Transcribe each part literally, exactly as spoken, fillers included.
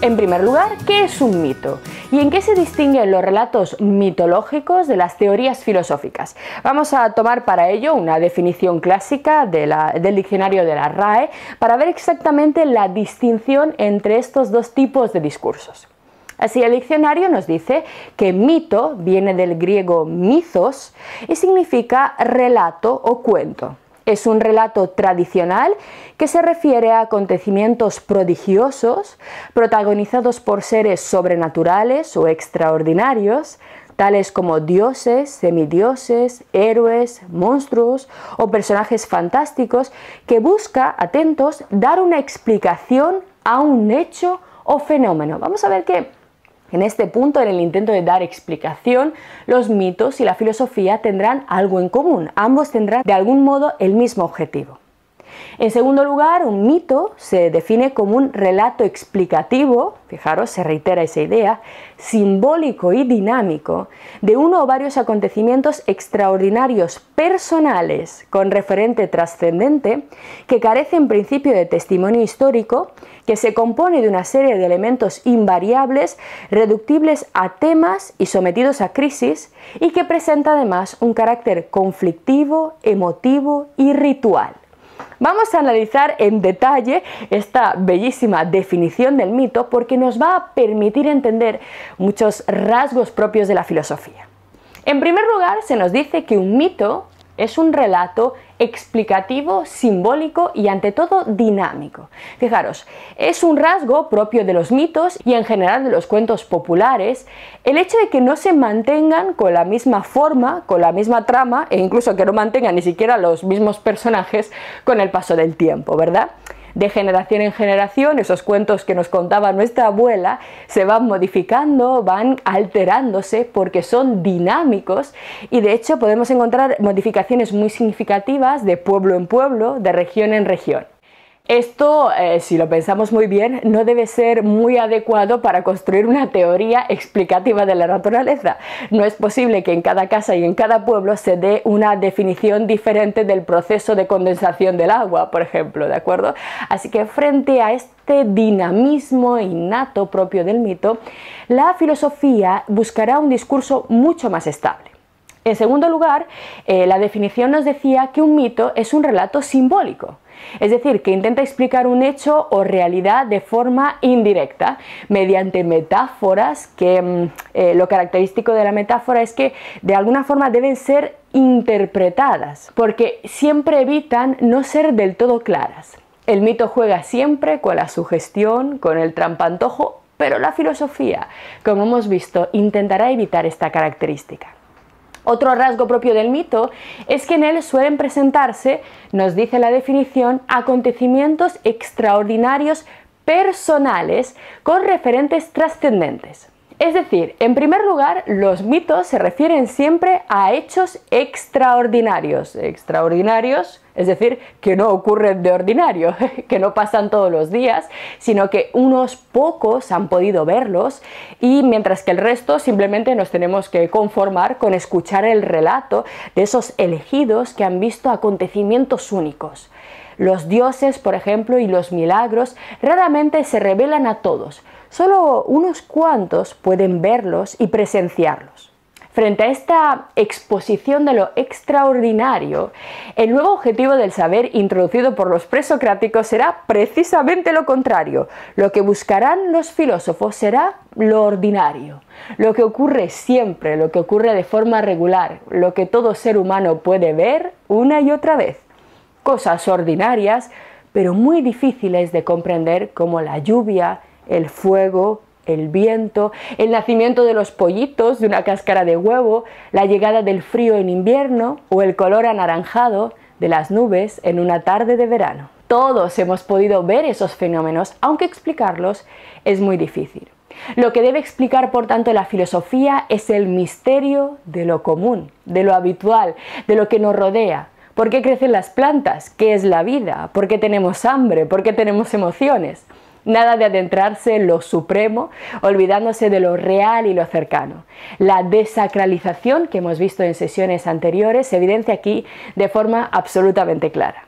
En primer lugar, ¿qué es un mito? ¿Y en qué se distinguen los relatos mitológicos de las teorías filosóficas? Vamos a tomar para ello una definición clásica de la, del diccionario de la R A E para ver exactamente la distinción entre estos dos tipos de discursos. Así, el diccionario nos dice que mito viene del griego mythos y significa relato o cuento. Es un relato tradicional que se refiere a acontecimientos prodigiosos protagonizados por seres sobrenaturales o extraordinarios, tales como dioses, semidioses, héroes, monstruos o personajes fantásticos, que busca, atentos, dar una explicación a un hecho o fenómeno. Vamos a ver que en este punto, en el intento de dar explicación, los mitos y la filosofía tendrán algo en común. Ambos tendrán de algún modo el mismo objetivo. En segundo lugar, un mito se define como un relato explicativo, fijaros, se reitera esa idea, simbólico y dinámico, de uno o varios acontecimientos extraordinarios personales con referente trascendente que carece en principio de testimonio histórico, que se compone de una serie de elementos invariables, reductibles a temas y sometidos a crisis, y que presenta además un carácter conflictivo, emotivo y ritual. Vamos a analizar en detalle esta bellísima definición del mito porque nos va a permitir entender muchos rasgos propios de la filosofía. En primer lugar, se nos dice que un mito es un relato explicativo, simbólico y ante todo dinámico. Fijaros, es un rasgo propio de los mitos y en general de los cuentos populares el hecho de que no se mantengan con la misma forma, con la misma trama e incluso que no mantengan ni siquiera los mismos personajes con el paso del tiempo, ¿verdad? De generación en generación, esos cuentos que nos contaba nuestra abuela se van modificando, van alterándose porque son dinámicos y de hecho podemos encontrar modificaciones muy significativas de pueblo en pueblo, de región en región. Esto, eh, si lo pensamos muy bien, no debe ser muy adecuado para construir una teoría explicativa de la naturaleza. No es posible que en cada casa y en cada pueblo se dé una definición diferente del proceso de condensación del agua, por ejemplo, ¿de acuerdo? Así que frente a este dinamismo innato propio del mito, la filosofía buscará un discurso mucho más estable. En segundo lugar, eh, la definición nos decía que un mito es un relato simbólico. Es decir, que intenta explicar un hecho o realidad de forma indirecta, mediante metáforas, que eh, lo característico de la metáfora es que de alguna forma deben ser interpretadas, porque siempre evitan no ser del todo claras. El mito juega siempre con la sugestión, con el trampantojo, pero la filosofía, como hemos visto, intentará evitar esta característica. Otro rasgo propio del mito es que en él suelen presentarse, nos dice la definición, acontecimientos extraordinarios personales con referentes trascendentes. Es decir, en primer lugar, los mitos se refieren siempre a hechos extraordinarios. Extraordinarios, es decir, que no ocurren de ordinario, que no pasan todos los días, sino que unos pocos han podido verlos y mientras que el resto simplemente nos tenemos que conformar con escuchar el relato de esos elegidos que han visto acontecimientos únicos. Los dioses, por ejemplo, y los milagros raramente se revelan a todos. Solo unos cuantos pueden verlos y presenciarlos. Frente a esta exposición de lo extraordinario, el nuevo objetivo del saber introducido por los presocráticos será precisamente lo contrario. Lo que buscarán los filósofos será lo ordinario, lo que ocurre siempre, lo que ocurre de forma regular, lo que todo ser humano puede ver una y otra vez. Cosas ordinarias, pero muy difíciles de comprender, como la lluvia, el fuego, el viento, el nacimiento de los pollitos de una cáscara de huevo, la llegada del frío en invierno o el color anaranjado de las nubes en una tarde de verano. Todos hemos podido ver esos fenómenos, aunque explicarlos es muy difícil. Lo que debe explicar, por tanto, la filosofía es el misterio de lo común, de lo habitual, de lo que nos rodea. ¿Por qué crecen las plantas? ¿Qué es la vida? ¿Por qué tenemos hambre? ¿Por qué tenemos emociones? Nada de adentrarse en lo supremo, olvidándose de lo real y lo cercano. La desacralización que hemos visto en sesiones anteriores se evidencia aquí de forma absolutamente clara.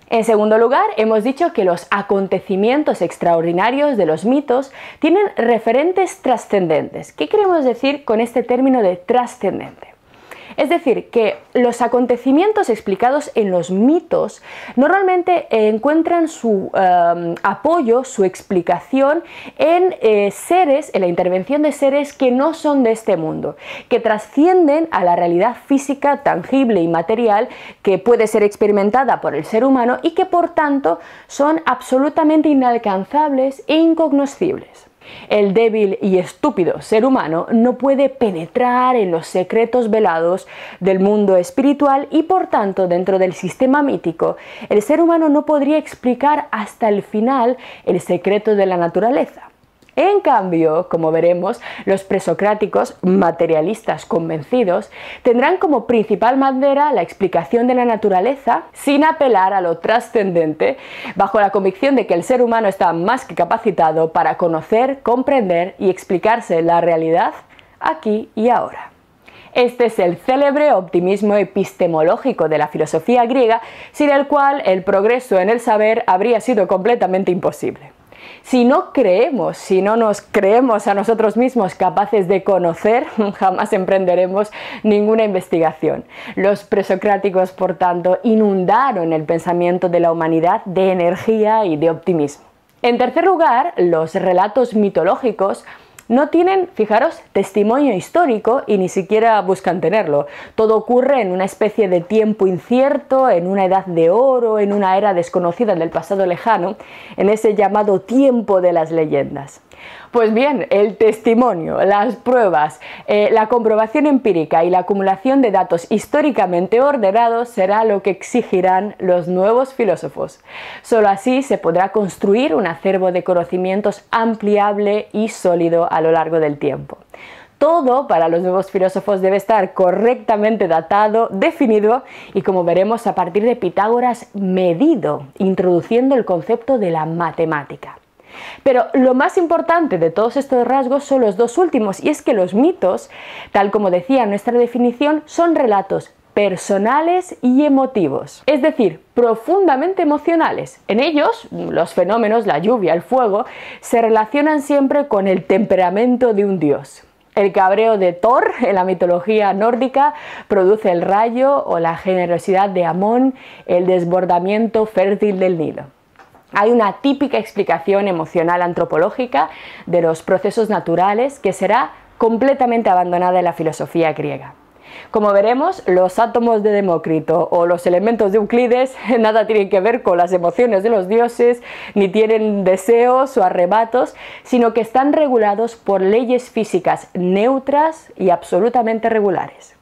En segundo lugar, hemos dicho que los acontecimientos extraordinarios de los mitos tienen referentes trascendentes. ¿Qué queremos decir con este término de trascendente? Es decir, que los acontecimientos explicados en los mitos normalmente encuentran su eh, apoyo, su explicación en eh, seres, en la intervención de seres que no son de este mundo, que trascienden a la realidad física, tangible y material que puede ser experimentada por el ser humano y que por tanto son absolutamente inalcanzables e incognoscibles. El débil y estúpido ser humano no puede penetrar en los secretos velados del mundo espiritual y por tanto dentro del sistema mítico el ser humano no podría explicar hasta el final el secreto de la naturaleza. En cambio, como veremos, los presocráticos materialistas convencidos tendrán como principal bandera la explicación de la naturaleza sin apelar a lo trascendente, bajo la convicción de que el ser humano está más que capacitado para conocer, comprender y explicarse la realidad aquí y ahora. Este es el célebre optimismo epistemológico de la filosofía griega, sin el cual el progreso en el saber habría sido completamente imposible. Si no creemos, si no nos creemos a nosotros mismos capaces de conocer, jamás emprenderemos ninguna investigación. Los presocráticos, por tanto, inundaron el pensamiento de la humanidad de energía y de optimismo. En tercer lugar, los relatos mitológicos no tienen, fijaros, testimonio histórico y ni siquiera buscan tenerlo. Todo ocurre en una especie de tiempo incierto, en una edad de oro, en una era desconocida del pasado lejano, en ese llamado tiempo de las leyendas. Pues bien, el testimonio, las pruebas, eh, la comprobación empírica y la acumulación de datos históricamente ordenados será lo que exigirán los nuevos filósofos. Solo así se podrá construir un acervo de conocimientos ampliable y sólido a lo largo del tiempo. Todo para los nuevos filósofos debe estar correctamente datado, definido y, como veremos, a partir de Pitágoras, medido, introduciendo el concepto de la matemática. Pero lo más importante de todos estos rasgos son los dos últimos, y es que los mitos, tal como decía nuestra definición, son relatos personales y emotivos, es decir, profundamente emocionales. En ellos, los fenómenos, la lluvia, el fuego, se relacionan siempre con el temperamento de un dios. El cabreo de Thor en la mitología nórdica produce el rayo, o la generosidad de Amón, el desbordamiento fértil del Nilo. Hay una típica explicación emocional antropológica de los procesos naturales que será completamente abandonada en la filosofía griega. Como veremos, los átomos de Demócrito o los elementos de Euclides nada tienen que ver con las emociones de los dioses, ni tienen deseos o arrebatos, sino que están regulados por leyes físicas neutras y absolutamente regulares.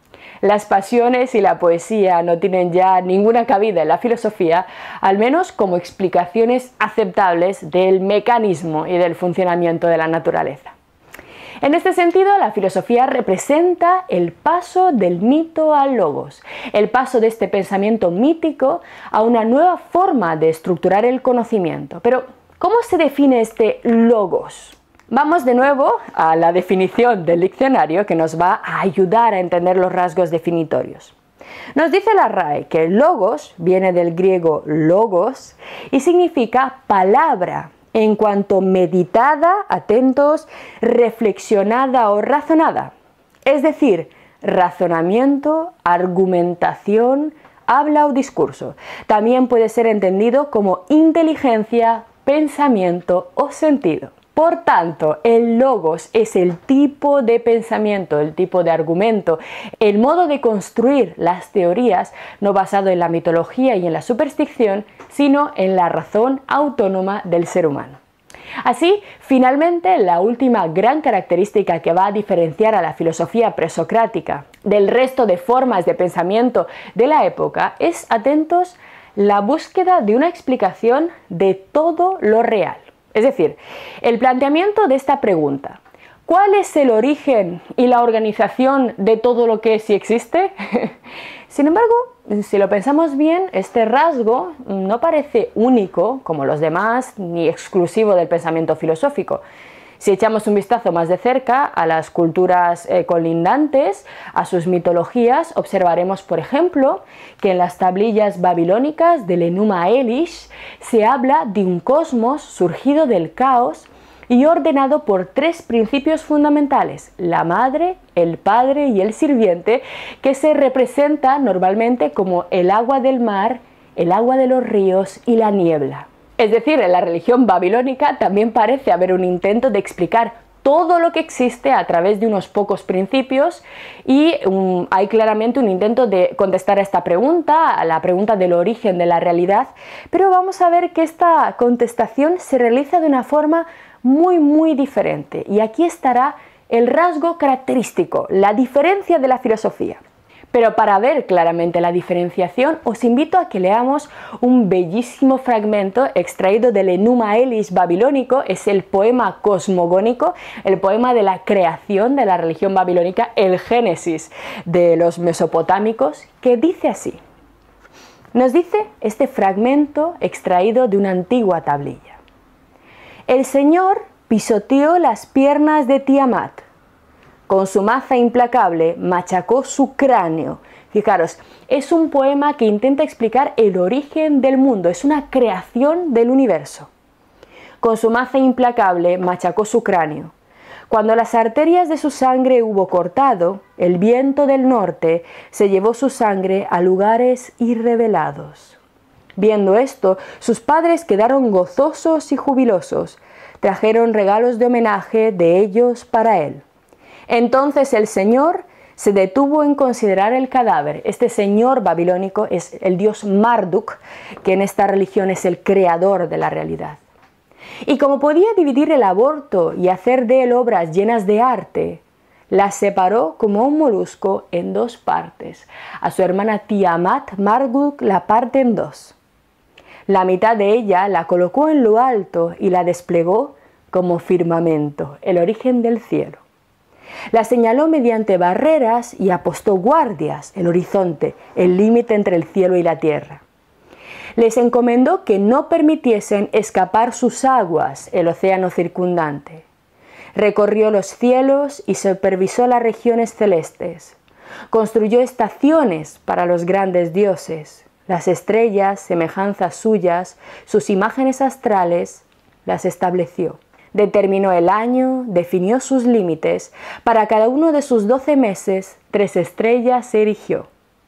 Las pasiones y la poesía no tienen ya ninguna cabida en la filosofía, al menos como explicaciones aceptables del mecanismo y del funcionamiento de la naturaleza. En este sentido, la filosofía representa el paso del mito al logos, el paso de este pensamiento mítico a una nueva forma de estructurar el conocimiento. Pero, ¿cómo se define este logos? Vamos de nuevo a la definición del diccionario que nos va a ayudar a entender los rasgos definitorios. Nos dice la R A E que logos viene del griego logos y significa palabra en cuanto meditada, atentos, reflexionada o razonada. Es decir, razonamiento, argumentación, habla o discurso. También puede ser entendido como inteligencia, pensamiento o sentido. Por tanto, el logos es el tipo de pensamiento, el tipo de argumento, el modo de construir las teorías no basado en la mitología y en la superstición, sino en la razón autónoma del ser humano. Así, finalmente, la última gran característica que va a diferenciar a la filosofía presocrática del resto de formas de pensamiento de la época es, atentos, la búsqueda de una explicación de todo lo real. Es decir, el planteamiento de esta pregunta, ¿cuál es el origen y la organización de todo lo que sí existe? Sin embargo, si lo pensamos bien, este rasgo no parece único, como los demás, ni exclusivo del pensamiento filosófico, Si echamos un vistazo más de cerca a las culturas eh, colindantes, a sus mitologías, observaremos, por ejemplo, que en las tablillas babilónicas del Enuma Elish se habla de un cosmos surgido del caos y ordenado por tres principios fundamentales: la madre, el padre y el sirviente, que se representa normalmente como el agua del mar, el agua de los ríos y la niebla. Es decir, en la religión babilónica también parece haber un intento de explicar todo lo que existe a través de unos pocos principios y um, hay claramente un intento de contestar a esta pregunta, a la pregunta del origen de la realidad, pero vamos a ver que esta contestación se realiza de una forma muy muy diferente y aquí estará el rasgo característico, la diferencia de la filosofía. Pero para ver claramente la diferenciación, os invito a que leamos un bellísimo fragmento extraído del Enuma Elish babilónico, es el poema cosmogónico, el poema de la creación de la religión babilónica, el Génesis de los mesopotámicos, que dice así. Nos dice este fragmento extraído de una antigua tablilla. El Señor pisoteó las piernas de Tiamat. Con su maza implacable machacó su cráneo. Fijaros, es un poema que intenta explicar el origen del mundo, es una creación del universo. Con su maza implacable machacó su cráneo. Cuando las arterias de su sangre hubo cortado, el viento del norte se llevó su sangre a lugares irrevelados. Viendo esto, sus padres quedaron gozosos y jubilosos, trajeron regalos de homenaje de ellos para él. Entonces el Señor se detuvo en considerar el cadáver. Este señor babilónico es el dios Marduk, que en esta religión es el creador de la realidad. Y como podía dividir el aborto y hacer de él obras llenas de arte, las separó como un molusco en dos partes. A su hermana Tiamat, Marduk la parte en dos. La mitad de ella la colocó en lo alto y la desplegó como firmamento, el origen del cielo. La señaló mediante barreras y apostó guardias, el horizonte, el límite entre el cielo y la tierra. Les encomendó que no permitiesen escapar sus aguas, el océano circundante. Recorrió los cielos y supervisó las regiones celestes. Construyó estaciones para los grandes dioses. Las estrellas, semejanzas suyas, sus imágenes astrales, las estableció. Determinó el año, definió sus límites, para cada uno de sus doce meses, tres estrellas se erigió.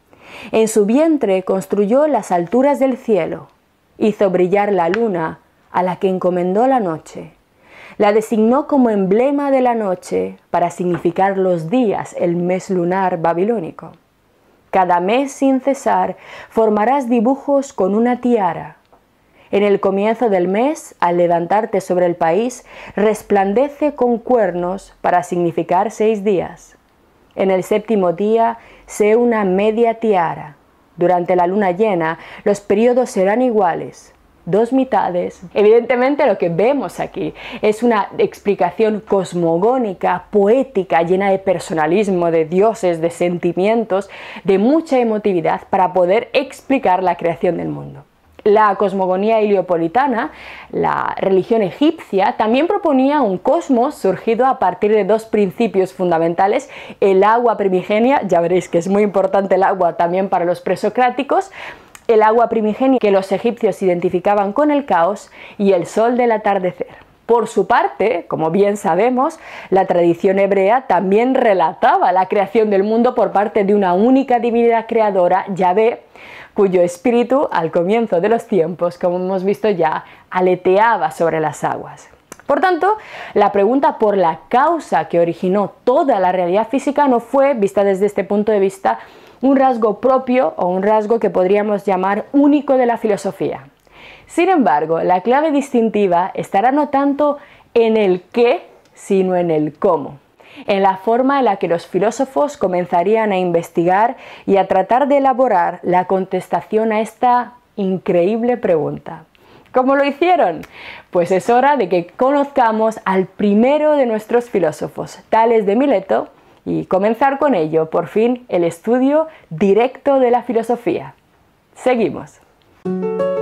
En su vientre construyó las alturas del cielo, hizo brillar la luna, a la que encomendó la noche. La designó como emblema de la noche, para significar los días, el mes lunar babilónico. Cada mes sin cesar formarás dibujos con una tiara. En el comienzo del mes, al levantarte sobre el país, resplandece con cuernos para significar seis días. En el séptimo día, sé una media tiara. Durante la luna llena, los periodos serán iguales, dos mitades. Evidentemente lo que vemos aquí es una explicación cosmogónica, poética, llena de personalismo, de dioses, de sentimientos, de mucha emotividad para poder explicar la creación del mundo. La cosmogonía heliopolitana, la religión egipcia, también proponía un cosmos surgido a partir de dos principios fundamentales: el agua primigenia, ya veréis que es muy importante el agua también para los presocráticos, el agua primigenia que los egipcios identificaban con el caos, y el sol del atardecer. Por su parte, como bien sabemos, la tradición hebrea también relataba la creación del mundo por parte de una única divinidad creadora, Yahvé, cuyo espíritu, al comienzo de los tiempos, como hemos visto ya, aleteaba sobre las aguas. Por tanto, la pregunta por la causa que originó toda la realidad física no fue, vista desde este punto de vista, un rasgo propio o un rasgo que podríamos llamar único de la filosofía. Sin embargo, la clave distintiva estará no tanto en el qué, sino en el cómo, en la forma en la que los filósofos comenzarían a investigar y a tratar de elaborar la contestación a esta increíble pregunta. ¿Cómo lo hicieron? Pues es hora de que conozcamos al primero de nuestros filósofos, Tales de Mileto, y comenzar con ello, por fin, el estudio directo de la filosofía. Seguimos.